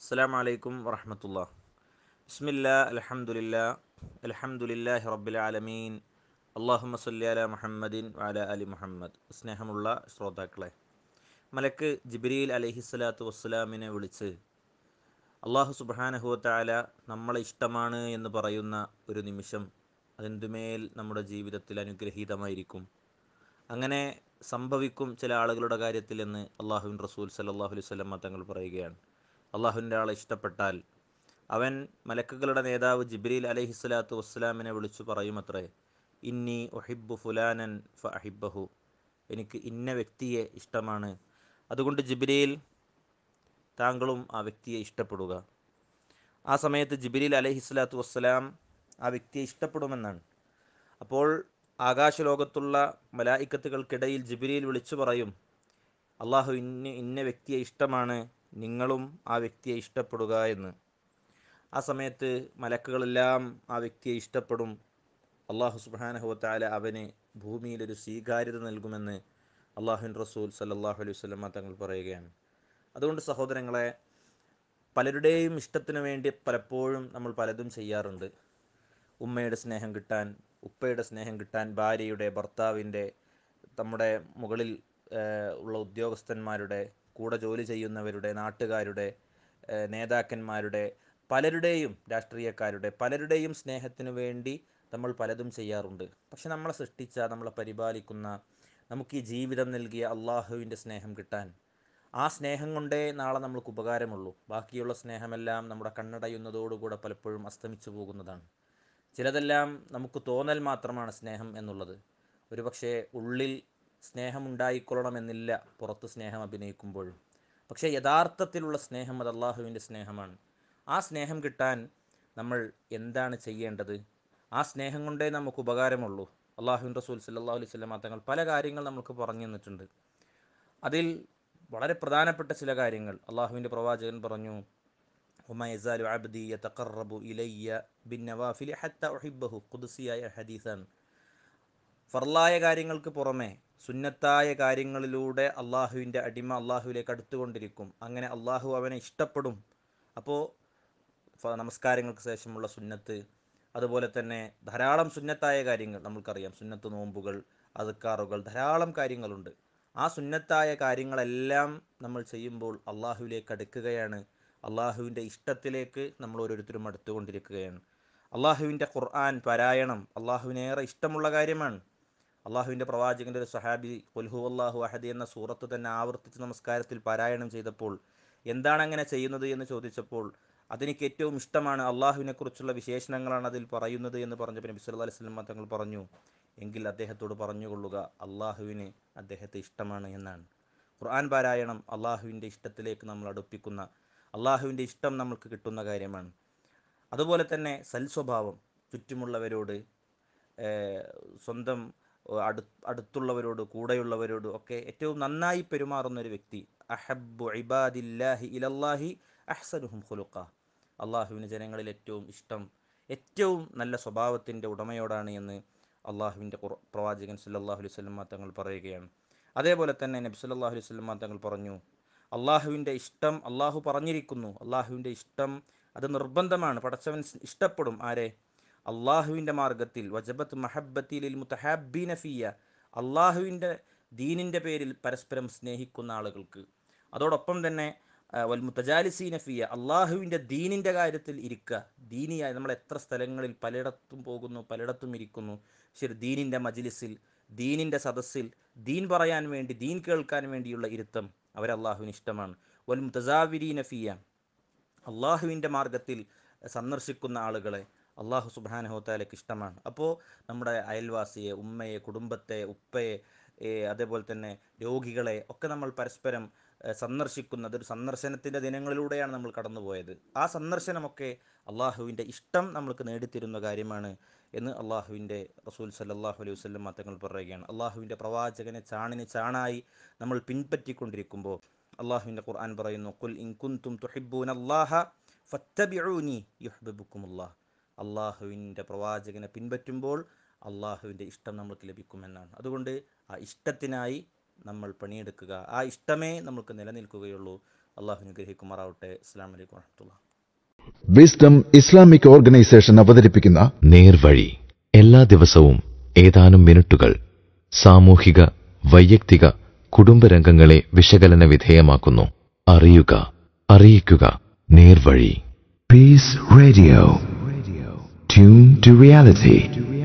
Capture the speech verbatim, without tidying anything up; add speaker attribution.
Speaker 1: അസ്സലാമു അലൈക്കും വറഹ്മത്തുള്ളാഹി. ബിസ്മില്ലാ അൽഹംദുലില്ലാ അൽഹംദുലില്ലാഹി റബ്ബിൽ ആലമീൻ. അല്ലാഹുമ്മ സ്വല്ലി അലാ മുഹമ്മദിൻ വഅലാ അലി മുഹമ്മദ്. സ്നേഹമുള്ള ശ്രോതാക്കളെ, മലക്ക് ജിബ്രീൽ അലൈഹിസ്സലാത്തു വസ്സലാമിനെ വിളിച്ച് അള്ളാഹു സുബ്ഹാനഹു വ തആല നമ്മളെ ഇഷ്ടമാണ് എന്ന് പറയുന്ന ഒരു നിമിഷം അതെന്തുമേൽ നമ്മുടെ ജീവിതത്തിൽ അനുഗ്രഹീതമായിരിക്കും. അങ്ങനെ സംഭവിക്കും ചില ആളുകളുടെ കാര്യത്തിൽ എന്ന് അള്ളാഹുവിൻ റസൂൽ സല്ലല്ലാഹു അലൈഹി വസല്ലം തങ്ങൾ പറയുകയാണ്. അള്ളാഹുവിൻ്റെ ആളെ ഇഷ്ടപ്പെട്ടാൽ അവൻ മലക്കുകളുടെ നേതാവ് ജിബ്രീൽ അലൈഹിസ്സലാത്തു വസ്സലാമിനെ വിളിച്ചു പറയുമത്രേ, ഇന്നി ഉഹിബ്ബു ഫുലാനൻ ഫ അഹിബ്ബഹു, എനിക്ക് ഇന്ന വ്യക്തിയെ ഇഷ്ടമാണ്, അതുകൊണ്ട് ജിബ്രീൽ താങ്കളും ആ വ്യക്തിയെ ഇഷ്ടപ്പെടുക. ആ സമയത്ത് ജിബ്രീൽ അലൈഹിസ്സലാത്തു വസ്സലാം ആ വ്യക്തിയെ ഇഷ്ടപ്പെടുമെന്നാണ്. അപ്പോൾ ആകാശലോകത്തുള്ള മലായിക്കത്തുകൾക്കിടയിൽ ജിബ്രീൽ വിളിച്ചു പറയും, അള്ളാഹു ഇന്ന ഇന്ന വ്യക്തിയെ ഇഷ്ടമാണ്, നിങ്ങളും ആ വ്യക്തിയെ ഇഷ്ടപ്പെടുക എന്ന്. ആ സമയത്ത് മലക്കുകളെല്ലാം ആ വ്യക്തിയെ ഇഷ്ടപ്പെടും. അള്ളാഹു സുബ്ഹാനഹു വ തആല അവന് ഭൂമിയിലൊരു സ്വീകാര്യത നൽകുമെന്ന് അള്ളാഹുവിൻ റസൂൽ സല്ലല്ലാഹു അലൈഹി വസല്ലം തങ്ങൾ പറയുകയാണ്. അതുകൊണ്ട് സഹോദരങ്ങളെ, പലരുടെയും ഇഷ്ടത്തിനു വേണ്ടി പലപ്പോഴും നമ്മൾ പലതും ചെയ്യാറുണ്ട്. ഉമ്മയുടെ സ്നേഹം കിട്ടാൻ, ഉപ്പയുടെ സ്നേഹം കിട്ടാൻ, ഭാര്യയുടെ, ഭർത്താവിൻ്റെ, നമ്മുടെ മുകളിൽ ഉള്ള ഉദ്യോഗസ്ഥന്മാരുടെ, കൂടെ ജോലി ചെയ്യുന്നവരുടെ, നാട്ടുകാരുടെ, നേതാക്കന്മാരുടെ, പലരുടെയും, രാഷ്ട്രീയക്കാരുടെ പലരുടെയും സ്നേഹത്തിനു വേണ്ടി നമ്മൾ പലതും ചെയ്യാറുണ്ട്. പക്ഷെ നമ്മളെ സൃഷ്ടിച്ച, നമ്മളെ പരിപാലിക്കുന്ന, നമുക്ക് ഈ ജീവിതം നൽകിയ അള്ളാഹുവിൻ്റെ സ്നേഹം കിട്ടാൻ, ആ സ്നേഹം കൊണ്ടേ നാളെ നമ്മൾക്ക് ഉപകാരമുള്ളൂ. ബാക്കിയുള്ള സ്നേഹമെല്ലാം നമ്മുടെ കണ്ണടയുന്നതോടുകൂടെ പലപ്പോഴും അസ്തമിച്ചു പോകുന്നതാണ്. ചിലതെല്ലാം നമുക്ക് തോന്നൽ മാത്രമാണ് സ്നേഹം എന്നുള്ളത്. ഒരുപക്ഷെ ഉള്ളിൽ സ്നേഹമുണ്ടായിക്കൊള്ളണമെന്നില്ല പുറത്ത് സ്നേഹം അഭിനയിക്കുമ്പോഴും. പക്ഷേ യഥാർത്ഥത്തിലുള്ള സ്നേഹം അത് അള്ളാഹുവിൻ്റെ സ്നേഹമാണ്. ആ സ്നേഹം കിട്ടാൻ നമ്മൾ എന്താണ് ചെയ്യേണ്ടത്? ആ സ്നേഹം കൊണ്ടേ നമുക്ക് ഉപകാരമുള്ളൂ. അള്ളാഹുവിൻ റസൂൽ സല്ലല്ലാഹു അലൈഹി വസല്ലം തങ്ങൾ പല കാര്യങ്ങൾ നമുക്ക് പറഞ്ഞു തന്നിട്ടുണ്ട്. അതിൽ വളരെ പ്രധാനപ്പെട്ട ചില കാര്യങ്ങൾ അള്ളാഹുവിൻ്റെ പ്രവാചകൻ പറഞ്ഞു, വമാ യസാലു അബ്ദി യതഖറബു ഇലയ്യ ബിന്നവാഫിലി ഹത്ത ഉഹിബ്ബഹു. ഖുദ്സിയായ ഹദീസാണ്. ഫർലായ കാര്യങ്ങൾക്ക് പുറമെ സുന്നത്തായ കാര്യങ്ങളിലൂടെ അള്ളാഹുവിൻ്റെ അടിമ അള്ളാഹുവിലേക്ക് അടുത്തുകൊണ്ടിരിക്കും. അങ്ങനെ അള്ളാഹു അവനെ ഇഷ്ടപ്പെടും. അപ്പോൾ നമസ്കാരങ്ങൾക്ക് ശേഷമുള്ള സുന്നത്ത്, അതുപോലെ തന്നെ ധാരാളം സുന്നത്തായ കാര്യങ്ങൾ നമുക്കറിയാം. സുന്നത്ത് നോമ്പുകൾ, അദ്കാറുകൾ, ധാരാളം കാര്യങ്ങളുണ്ട്. ആ സുന്നത്തായ കാര്യങ്ങളെല്ലാം നമ്മൾ ചെയ്യുമ്പോൾ അള്ളാഹുവിലേക്ക് അടുക്കുകയാണ്. അള്ളാഹുവിൻ്റെ ഇഷ്ടത്തിലേക്ക് നമ്മൾ ഓരോരുത്തരും അടുത്തുകൊണ്ടിരിക്കുകയാണ്. അള്ളാഹുവിൻ്റെ ഖുർആൻ പാരായണം അള്ളാഹുവിനേറെ ഇഷ്ടമുള്ള കാര്യമാണ്. അള്ളാഹുവിൻ്റെ പ്രവാചകൻ്റെ ഒരു സഹാബി ഖുൽ ഹുവല്ലാഹു അഹദ് എന്ന സൂറത്ത് തന്നെ ആവർത്തിച്ച് നമസ്കാരത്തിൽ പാരായണം ചെയ്തപ്പോൾ എന്താണ് അങ്ങനെ ചെയ്യുന്നത് എന്ന് ചോദിച്ചപ്പോൾ, അതെനിക്ക് ഏറ്റവും ഇഷ്ടമാണ്, അള്ളാഹുവിനെക്കുറിച്ചുള്ള വിശേഷണങ്ങളാണ് അതിൽ പറയുന്നത് എന്ന് പറഞ്ഞപ്പോൾ നബി സല്ലല്ലാഹു അലൈഹി വസല്ലം തങ്ങൾ പറഞ്ഞു, എങ്കിൽ അദ്ദേഹത്തോട് പറഞ്ഞുകൊള്ളുക അള്ളാഹുവിന് അദ്ദേഹത്തെ ഇഷ്ടമാണ് എന്നാണ്. ഖുർആൻ പാരായണം അള്ളാഹുവിൻ്റെ ഇഷ്ടത്തിലേക്ക് നമ്മൾ അടുപ്പിക്കുന്ന, അള്ളാഹുവിൻ്റെ ഇഷ്ടം നമുക്ക് കിട്ടുന്ന കാര്യമാണ്. അതുപോലെ തന്നെ സൽസ്വഭാവം, ചുറ്റുമുള്ളവരോട്, സ്വന്തം അടു അടുത്തുള്ളവരോട്, കൂടെയുള്ളവരോട് ഒക്കെ ഏറ്റവും നന്നായി പെരുമാറുന്ന ഒരു വ്യക്തി, അഹബ്ബു ഇബാദില്ലാഹി ഇലല്ലാഹി അഹ്സനുഹും ഖുലുഖ. അള്ളാഹുവിന് ജനങ്ങളിൽ ഏറ്റവും ഇഷ്ടം ഏറ്റവും നല്ല സ്വഭാവത്തിൻ്റെ ഉടമയോടാണ് എന്ന് അള്ളാഹുവിൻ്റെ പ്രവാചകൻ സല്ലല്ലാഹു അലൈഹി വസല്ലം തങ്ങൾ പറയുകയാണ്. അതേപോലെ തന്നെ നബി സല്ലല്ലാഹു അലൈഹി വസല്ലം തങ്ങൾ പറഞ്ഞു, അള്ളാഹുവിൻ്റെ ഇഷ്ടം, അള്ളാഹു പറഞ്ഞിരിക്കുന്നു, അള്ളാഹുവിൻ്റെ ഇഷ്ടം അത് നിർബന്ധമാണ്. പടച്ചവൻ ഇഷ്ടപ്പെടും ആരെ? അള്ളാഹുവിൻ്റെ മാർഗത്തിൽ. വജബത്ത് മഹബ്ബത്തി ലിൽ മുതഹാബ്ബീന ഫിയ്യ, അള്ളാഹുവിൻ്റെ ദീനിൻ്റെ പേരിൽ പരസ്പരം സ്നേഹിക്കുന്ന ആളുകൾക്ക്. അതോടൊപ്പം തന്നെ വൽ മുതജാലിസീന ഫിയ്യ, അള്ളാഹുവിൻ്റെ ദീനിൻ്റെ കാര്യത്തിൽ ഇരിക്കുക. ദീനിയായി നമ്മൾ എത്ര സ്ഥലങ്ങളിൽ പലയിടത്തും പോകുന്നു, പലയിടത്തും ഇരിക്കുന്നു. ശരി, ദീനിൻ്റെ മജ്ലിസിൽ, ദീനിൻ്റെ സദസ്സിൽ, ദീൻ പറയാൻ വേണ്ടി, ദീൻ കേൾക്കാൻ വേണ്ടിയുള്ള ഇരുത്തം അവർ അള്ളാഹുവിന് ഇഷ്ടമാണ്. വൽ മുതസാവിരീന ഫിയ്യ, അള്ളാഹുവിൻ്റെ മാർഗത്തിൽ സന്ദർശിക്കുന്ന ആളുകളെ അള്ളാഹു സുബ്ഹാനഹു വ തആലയ്ക്ക് ഇഷ്ടമാണ്. അപ്പോൾ നമ്മുടെ അയൽവാസിയെ, ഉമ്മയെ, കുടുംബത്തെ, ഉപ്പയെ, അതേപോലെ തന്നെ രോഗികളെ ഒക്കെ നമ്മൾ പരസ്പരം സന്ദർശിക്കുന്നത് ഒരു സന്ദർശനത്തിൻ്റെ ദിനങ്ങളിലൂടെയാണ് നമ്മൾ കടന്നുപോയത്. ആ സന്ദർശനമൊക്കെ അള്ളാഹുവിൻ്റെ ഇഷ്ടം നമ്മൾക്ക് നേടിത്തരുന്ന കാര്യമാണ് എന്ന് അള്ളാഹുവിൻ്റെ റസൂൽ സല്ലല്ലാഹു അലൈഹി വസല്ലം തങ്ങൾ പറയുകയാണ്. അള്ളാഹുവിൻ്റെ പ്രവാചകനെ ചാണിന് ചാണായി നമ്മൾ പിൻപറ്റിക്കൊണ്ടിരിക്കുമ്പോൾ അള്ളാഹുവിൻ്റെ ഖുർആൻ പറയുന്നു, ഖുൽ ഇൻ കുൻതും തുഹിബ്ബൂനല്ലാഹ ഫത്തബിഊനി യുഹ്ബിബുക്കുമുല്ലാഹ്. അള്ളാഹുവിൻ്റെ പ്രവാചകനെ പിൻപറ്റുമ്പോൾ അള്ളാഹുവിൻ്റെ ഇഷ്ടം നമുക്ക് ലഭിക്കുമെന്നാണ്. അതുകൊണ്ട് ആ ഇഷ്ടത്തിനായി നമ്മൾ പണിയെടുക്കുക. ആ ഇഷ്ടമേ നമുക്ക് നിലനിൽക്കുകയുള്ളൂ. അള്ളാഹു അനുഗ്രഹിക്കുമാറാവട്ടെ. അസ്സലാമു അലൈക്കും വറഹ്മത്തുള്ളാഹി.
Speaker 2: വിസ്ഡം ഇസ്ലാമിക് ഓർഗനൈസേഷൻ അവതരിപ്പിക്കുന്ന
Speaker 3: നേർവഴി എല്ലാ ദിവസവും ഏതാനും മിനിറ്റുകൾ സാമൂഹിക, വൈയക്തിക, കുടുംബരംഗങ്ങളെ വിശകലന വിധേയമാക്കുന്നു. അറിയുക, അറിയിക്കുക. നേർവഴി.
Speaker 2: Peace radio. Tune to reality.